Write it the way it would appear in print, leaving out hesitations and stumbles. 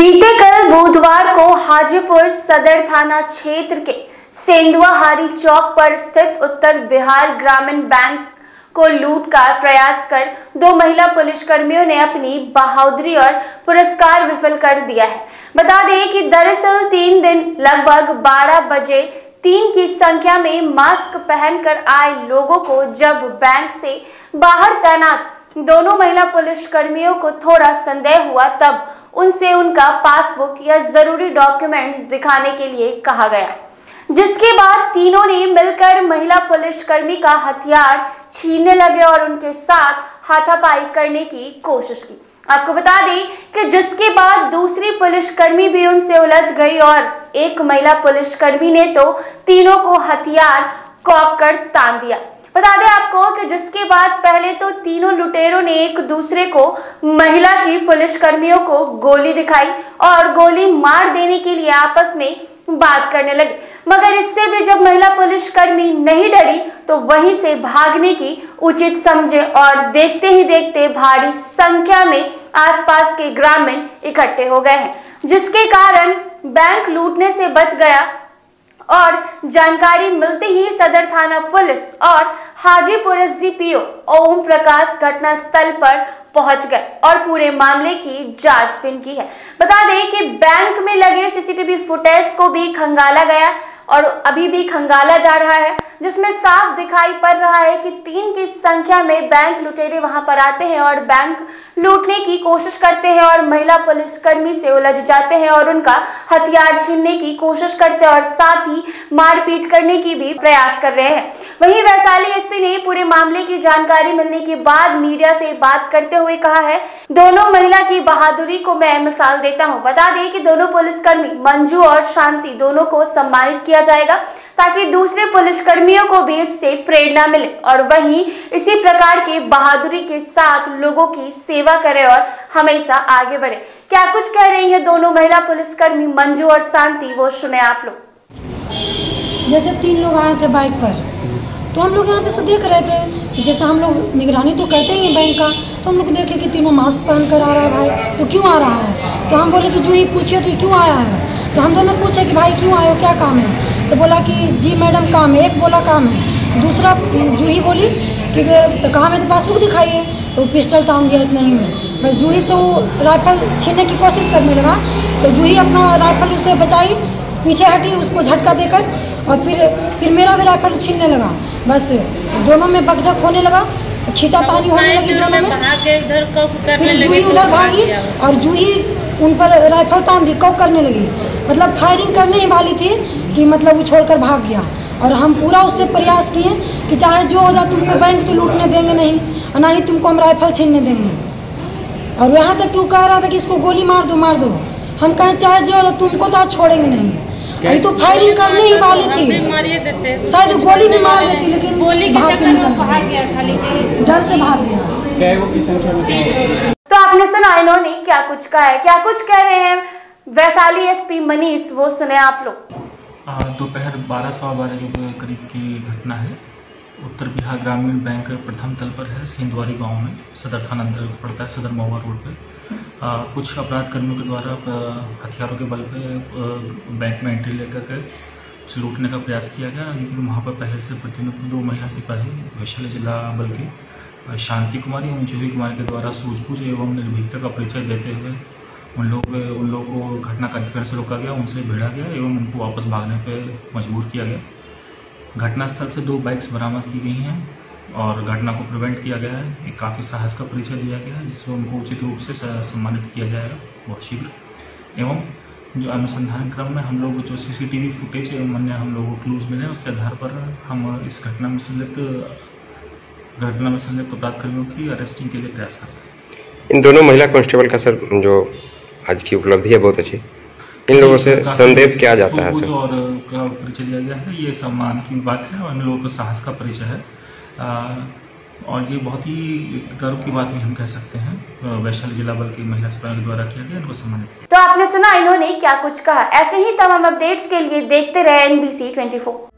बीते कल बुधवार को हाजीपुर सदर थाना क्षेत्र के सेंधुआहारी चौक पर स्थित उत्तर बिहार ग्रामीण बैंक को लूट का प्रयास कर दो महिला पुलिसकर्मियों ने अपनी बहादुरी और पुरस्कार विफल कर दिया है। बता दें कि दरअसल 3 दिन लगभग 12 बजे 3 की संख्या में मास्क पहनकर आए लोगों को जब बैंक से बाहर तैनात दोनों महिला पुलिसकर्मियों को थोड़ा संदेह हुआ, तब उनसे उनका पासबुक या जरूरी डॉक्यूमेंट्स दिखाने के लिए कहा गया, जिसके बाद तीनों ने मिलकर महिला पुलिसकर्मी का हथियार छीनने लगे और उनके साथ हाथापाई करने की कोशिश की। आपको बता दें कि जिसके बाद दूसरी पुलिसकर्मी भी उनसे उलझ गई और एक महिला पुलिसकर्मी ने तो तीनों को हथियार कौंप कर तान दिया। बता दें आपको कि जिसके बाद पहले तो तीनों लुटेरों ने एक दूसरे को महिला की पुलिसकर्मियों को गोली दिखाई और गोली मार देने के लिए आपस में बात करने लगे, मगर इससे भी जब महिला पुलिसकर्मी नहीं डरी तो वहीं से भागने की उचित समझे और देखते ही देखते भारी संख्या में आसपास के ग्रामीण इकट्ठे हो गए हैं, जिसके कारण बैंक लूटने से बच गया। और जानकारी मिलते ही सदर थाना पुलिस और हाजीपुर एसडीपीओ ओम प्रकाश घटनास्थल पर पहुंच गए और पूरे मामले की जांच भी की है। बता दें कि बैंक में लगे सीसीटीवी फुटेज को भी खंगाला गया और अभी भी खंगाला जा रहा है, जिसमें साफ दिखाई पड़ रहा है कि 3 की संख्या में बैंक लुटेरे वहां पर आते हैं और बैंक लूटने की कोशिश करते हैं और महिला पुलिसकर्मी से उलझ जाते हैं और उनका हथियार छीनने की कोशिश करते हैं और साथ ही मारपीट करने की भी प्रयास कर रहे हैं। वहीं वैशाली एसपी ने पूरे मामले की जानकारी मिलने के बाद मीडिया से बात करते हुए कहा है, दोनों महिला की बहादुरी को मैं मिसाल देता हूँ। बता दें कि दोनों पुलिसकर्मी मंजू और शांति दोनों को सम्मानित किया जाएगा ताकि दूसरे पुलिसकर्मियों को भी इससे प्रेरणा मिले और वहीं इसी प्रकार के बहादुरी के साथ लोगों की सेवा करें और हमेशा आगे बढ़े। क्या कुछ कह रही है दोनों महिला पुलिसकर्मी मंजू और शांति, वो सुने आप लोग। जैसे 3 लोग आए थे बाइक पर, तो हम लोग यहाँ पे से देख रहे थे, जैसे हम लोग निगरानी तो करते ही हैं बैंक का, तो हम लोग देखे कि तीनों मास्क पहन कर आ रहा है। भाई तो क्यों आ रहा है? तो हम बोले कि जूही पूछिए तो क्यों आया है। तो हम दोनों पूछे कि भाई क्यों आए हो, क्या काम है? तो बोला कि जी मैडम काम है। एक बोला काम है, दूसरा जूही बोली कि तो काम है तो पासबुक दिखाइए। तो पिस्टल तान दिया इतना ही में, बस जूही से वो राइफल छीनने की कोशिश करने लगा। तो जूही अपना राइफल उससे बचाई, पीछे हटी उसको झटका देकर और फिर मेरा भी राइफल छीनने लगा। बस दोनों में बकझक होने लगा, खींचातानी होने लगी दोनों में। फिर जूही उधर भागी और जूही उन पर राइफल तान दी, कौक करने लगी, मतलब फायरिंग करने ही वाली थी कि मतलब वो छोड़कर भाग गया। और हम पूरा उससे प्रयास किए कि चाहे जो हो जाए तुमको बैंक तो लूटने देंगे नहीं, और ना ही तुमको हम राइफल छीनने देंगे। और यहाँ तक क्यों कह रहा था कि इसको गोली मार दो। हम कहें चाहे जो हो जाए तुमको तो आज छोड़ेंगे नहीं। अभी तो फायरिंग करने ही वाली थी, शायद गोली भी मार देती, लेकिन भाग गया, डर से भाग गया। तो आपने सुना इन्होंने क्या कुछ कहा है, क्या कुछ कह रहे हैं वैशाली एसपी मनीष, वो सुने आप लोग। दोपहर 12:12 के करीब की घटना है। उत्तर बिहार ग्रामीण बैंक प्रथम तल पर है, सेंधुआरी गांव में, सदर थाना अंदर पड़ता है, सदर महुआ रोड पे। कुछ अपराध कर्मियों के द्वारा हथियारों के बल पे बैंक में एंट्री लेकर के लूटने का प्रयास किया गया, लेकिन वहाँ पर पहले से प्रतिनियुक्त 2 महिला सिपाही वैशाली जिला बल की शांति कुमारी एवं जूही कुमारी के द्वारा सूझबूझ एवं निर्भीकता का परिचय देते हुए उन लोगों को घटना का अधिकार से रोका गया, उनसे भिड़ा गया एवं उनको वापस भागने पर मजबूर किया गया। घटनास्थल से 2 बाइक्स बरामद की गई हैं और घटना को प्रिवेंट किया गया है। एक काफ़ी साहस का परिचय दिया गया है, जिसमें उनको उचित रूप से सम्मानित किया जाएगा बहुत शीघ्र। एवं जो अनुसंधान क्रम में हम लोग जो सीसीटीवी फुटेज एवं अन्य हम लोगों को क्लूज मिले, उसके आधार पर हम इस घटना में संलिप्त अपराधकर्मियों की अरेस्टिंग के लिए प्रयास कर रहे हैं। इन दोनों महिला कांस्टेबल का सर जो आज की उपलब्धि है बहुत अच्छी, इन लोगों से संदेश क्या जाता है सर? और परिचय दिया गया है, ये सम्मान की बात है और इन लोगों को साहस का परिचय है और ये बहुत ही गर्व की बात भी हम कह सकते हैं। वैशाली जिला बल की महिला सिपाही द्वारा किया गया, इनको सम्मानित। तो आपने सुना इन्होंने क्या कुछ कहा। ऐसे ही तमाम अपडेट्स के लिए देखते रहे NBC 24।